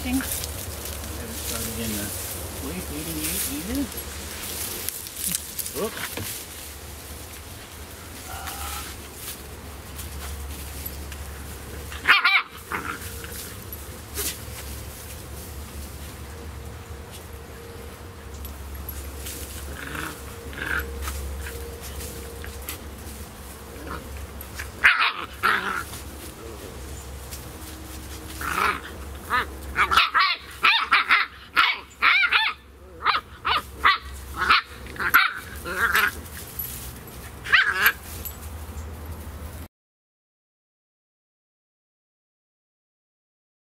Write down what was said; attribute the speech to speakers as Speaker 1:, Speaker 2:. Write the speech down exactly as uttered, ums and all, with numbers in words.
Speaker 1: sleeping?
Speaker 2: I haven't started in the sleep eating yet either. Oops.